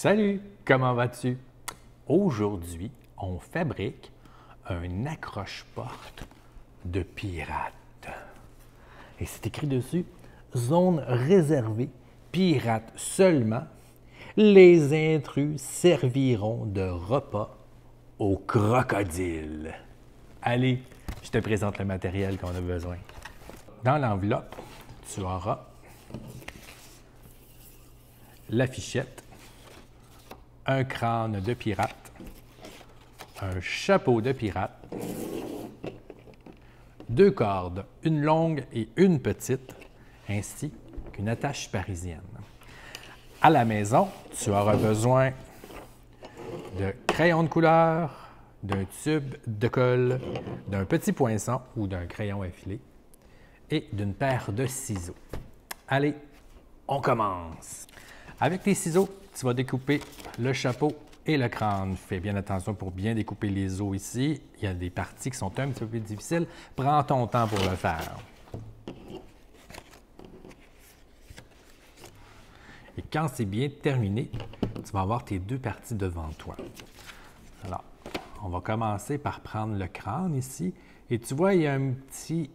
Salut, comment vas-tu? Aujourd'hui, on fabrique un accroche-porte de pirate. Et c'est écrit dessus, zone réservée, pirates seulement. Les intrus serviront de repas aux crocodiles. Allez, je te présente le matériel qu'on a besoin. Dans l'enveloppe, tu auras la fichette, un crâne de pirate, un chapeau de pirate, deux cordes, une longue et une petite, ainsi qu'une attache parisienne. À la maison, tu auras besoin de crayons de couleur, d'un tube de colle, d'un petit poinçon ou d'un crayon effilé et d'une paire de ciseaux. Allez, on commence! Avec tes ciseaux, tu vas découper le chapeau et le crâne. Fais bien attention pour bien découper les os ici. Il y a des parties qui sont un petit peu plus difficiles. Prends ton temps pour le faire. Et quand c'est bien terminé, tu vas avoir tes deux parties devant toi. Alors, on va commencer par prendre le crâne ici. Et tu vois, il y a un petit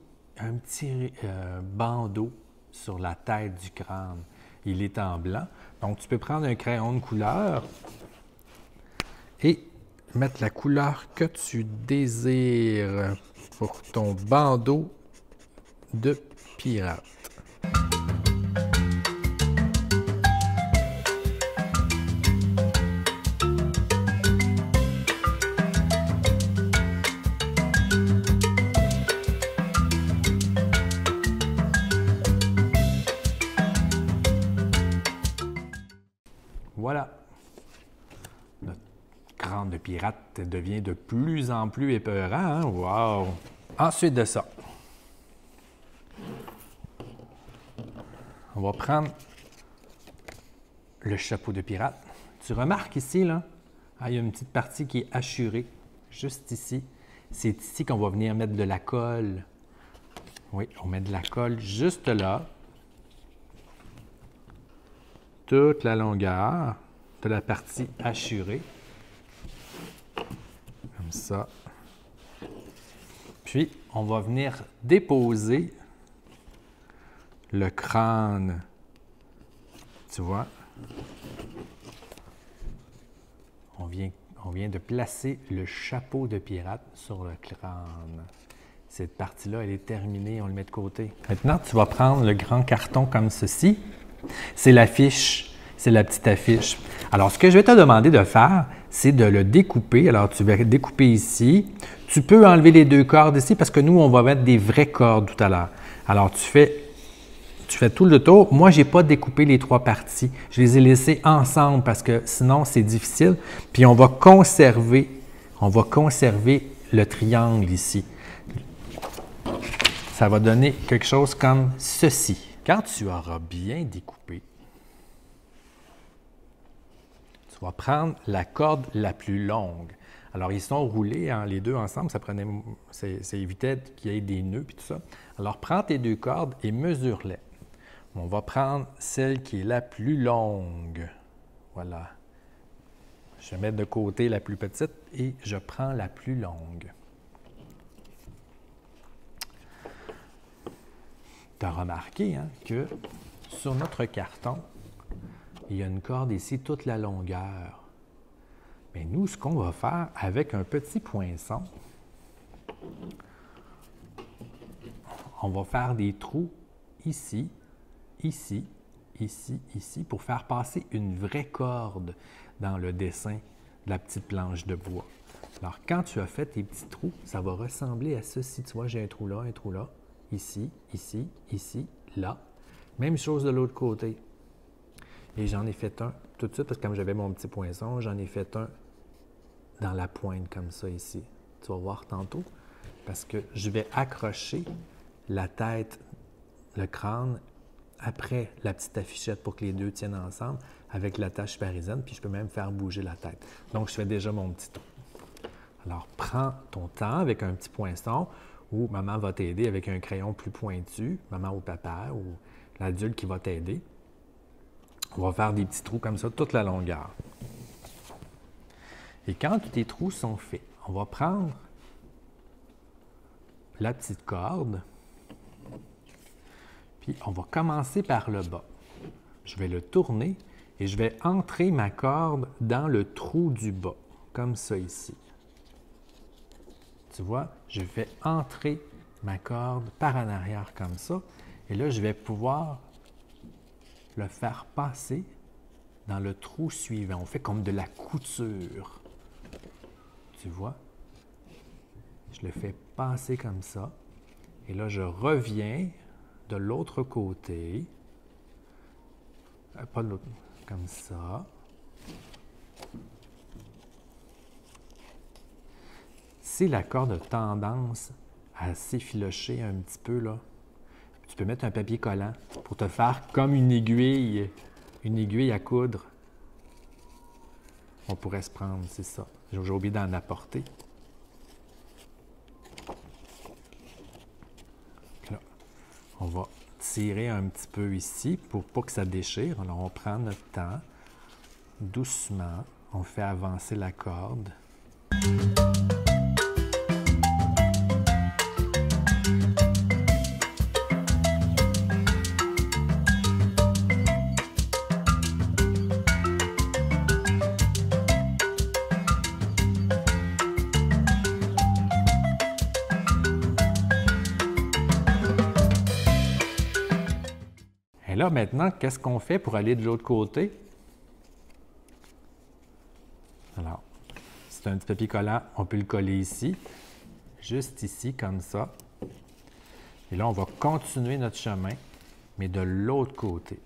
bandeau sur la tête du crâne. Il est en blanc. Donc, tu peux prendre un crayon de couleur et mettre la couleur que tu désires pour ton bandeau de pirate. Voilà, notre crâne de pirate devient de plus en plus épeurant. Hein? Wow! Ensuite de ça, on va prendre le chapeau de pirate. Tu remarques ici, là, il y a une petite partie qui est hachurée, juste ici. C'est ici qu'on va venir mettre de la colle. Oui, on met de la colle juste là. Toute la longueur de la partie hachurée, comme ça. Puis, on va venir déposer le crâne, tu vois. On vient de placer le chapeau de pirate sur le crâne. Cette partie-là, elle est terminée, on le met de côté. Maintenant, tu vas prendre le grand carton comme ceci. C'est l'affiche, c'est la petite affiche. Alors, ce que je vais te demander de faire, c'est de le découper. Alors, tu vas découper ici. Tu peux enlever les deux cordes ici parce que nous, on va mettre des vraies cordes tout à l'heure. Alors, tu fais tout le tour. Moi, je n'ai pas découpé les trois parties. Je les ai laissées ensemble parce que sinon, c'est difficile. Puis, on va conserver le triangle ici. Ça va donner quelque chose comme ceci. Quand tu auras bien découpé, tu vas prendre la corde la plus longue. Alors, ils sont roulés, hein, les deux ensemble, ça évitait qu'il y ait des nœuds et tout ça. Alors, prends tes deux cordes et mesure-les. On va prendre celle qui est la plus longue. Voilà. Je vais mettre de côté la plus petite et je prends la plus longue. Tu as remarqué hein, que sur notre carton, il y a une corde ici toute la longueur. Mais nous, ce qu'on va faire avec un petit poinçon, on va faire des trous ici, ici, ici, ici, pour faire passer une vraie corde dans le dessin de la petite planche de bois. Alors, quand tu as fait tes petits trous, ça va ressembler à ceci. Tu vois, j'ai un trou là, ici, ici, ici, là. Même chose de l'autre côté. Et j'en ai fait un tout de suite, parce que comme j'avais mon petit poinçon, j'en ai fait un dans la pointe comme ça ici. Tu vas voir tantôt, parce que je vais accrocher la tête, le crâne, après la petite affichette pour que les deux tiennent ensemble avec l'attache parisienne, puis je peux même faire bouger la tête. Donc, je fais déjà mon petit trou. Alors, prends ton temps avec un petit poinçon ou maman va t'aider avec un crayon plus pointu, maman ou papa ou l'adulte qui va t'aider. On va faire des petits trous comme ça toute la longueur. Et quand tous tes trous sont faits, on va prendre la petite corde, puis on va commencer par le bas. Je vais le tourner et je vais entrer ma corde dans le trou du bas, comme ça ici. Tu vois, je fais entrer ma corde par en arrière comme ça, et là, je vais pouvoir le faire passer dans le trou suivant. On fait comme de la couture. Tu vois? Je le fais passer comme ça. Et là, je reviens de l'autre côté. Pas de l'autre, comme ça. Si la corde a tendance à s'effilocher un petit peu, là, tu peux mettre un papier collant pour te faire comme une aiguille à coudre. On pourrait se prendre, c'est ça. J'ai oublié d'en apporter. Là, on va tirer un petit peu ici pour pas que ça déchire. Alors, on prend notre temps, doucement, on fait avancer la corde. Et là, maintenant, qu'est-ce qu'on fait pour aller de l'autre côté? Alors, c'est un petit papier collant, on peut le coller ici, juste ici, comme ça. Et là, on va continuer notre chemin, mais de l'autre côté.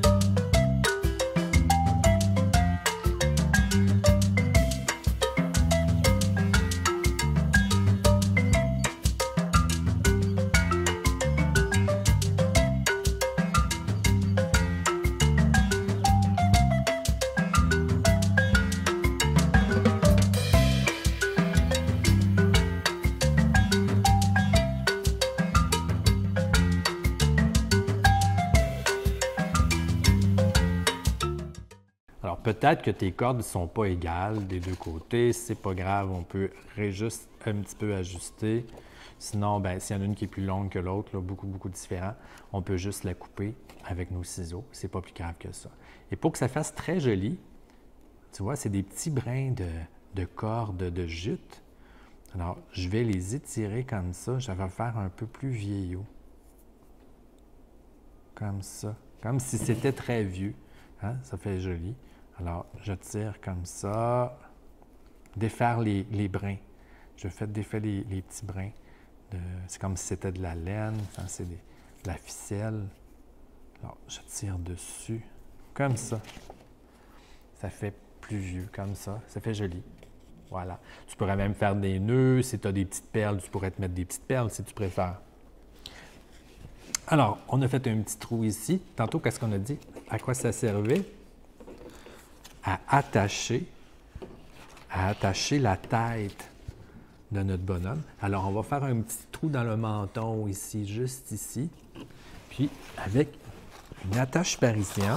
Alors, peut-être que tes cordes ne sont pas égales des deux côtés. C'est pas grave, on peut juste un petit peu ajuster. Sinon, ben, s'il y en a une qui est plus longue que l'autre, beaucoup différent, on peut juste la couper avec nos ciseaux. C'est pas plus grave que ça. Et pour que ça fasse très joli, tu vois, c'est des petits brins de cordes de jute. Alors, je vais les étirer comme ça. Je vais faire un peu plus vieillot. Comme ça. Comme si c'était très vieux. Hein? Ça fait joli. Alors, je tire comme ça. Défaire les brins. Je fais défaire les petits brins. C'est comme si c'était de la laine. Hein? C'est de la ficelle. Alors, je tire dessus. Comme ça. Ça fait plus vieux, comme ça. Ça fait joli. Voilà. Tu pourrais même faire des nœuds. Si tu as des petites perles, tu pourrais te mettre des petites perles si tu préfères. Alors, on a fait un petit trou ici. Tantôt, qu'est-ce qu'on a dit? À quoi ça servait? À attacher la tête de notre bonhomme. Alors, on va faire un petit trou dans le menton ici, juste ici. Puis, avec une attache parisienne,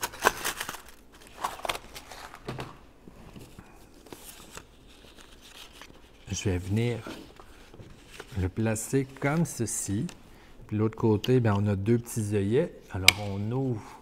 je vais venir le placer comme ceci. Puis l'autre côté, bien, on a deux petits œillets. Alors, on ouvre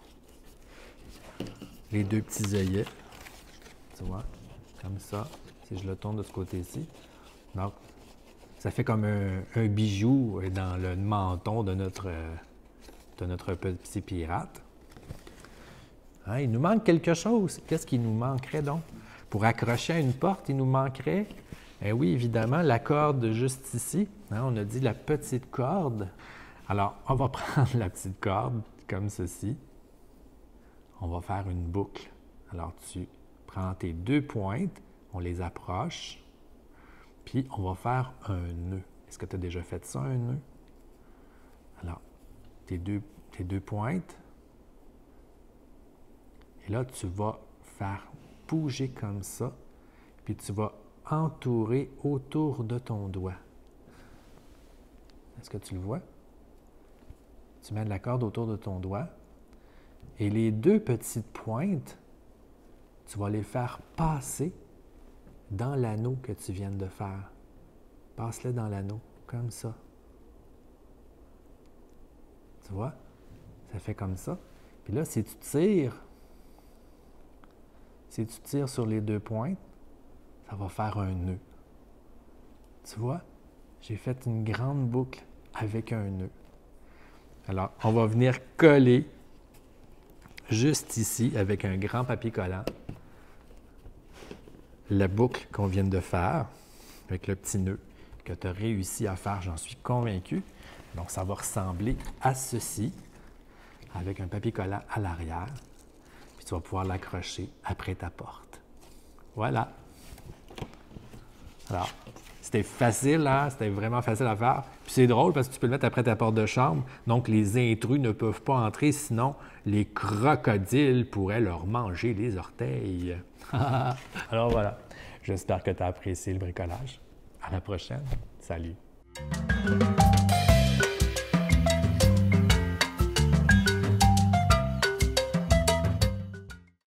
les deux petits œillets. Tu vois, comme ça. Si je le tourne de ce côté-ci. Donc, ça fait comme un bijou dans le menton de notre petit pirate. Hein, il nous manque quelque chose. Qu'est-ce qui nous manquerait donc? Pour accrocher à une porte, il nous manquerait, eh oui, évidemment, la corde juste ici. Hein, on a dit la petite corde. Alors, on va prendre la petite corde comme ceci. On va faire une boucle. Alors, tu prends tes deux pointes, on les approche, puis on va faire un nœud. Est-ce que tu as déjà fait ça, un nœud? Alors, tes deux pointes. Et là, tu vas faire bouger comme ça, puis tu vas entourer autour de ton doigt. Est-ce que tu le vois? Tu mets de la corde autour de ton doigt, Et les deux petites pointes, tu vas les faire passer dans l'anneau que tu viens de faire. Passe-le dans l'anneau, comme ça. Tu vois? Ça fait comme ça. Puis là, si tu tires sur les deux pointes, ça va faire un nœud. Tu vois? J'ai fait une grande boucle avec un nœud. Alors, on va venir coller juste ici avec un grand papier collant la boucle qu'on vient de faire avec le petit nœud que tu as réussi à faire, j'en suis convaincu. Donc, ça va ressembler à ceci avec un papier collant à l'arrière. Puis tu vas pouvoir l'accrocher après ta porte. Voilà. Alors, c'était facile, hein? C'était vraiment facile à faire. Puis c'est drôle parce que tu peux le mettre après ta porte de chambre. Donc, les intrus ne peuvent pas entrer, sinon les crocodiles pourraient leur manger les orteils. Alors voilà, j'espère que tu as apprécié le bricolage. À la prochaine. Salut.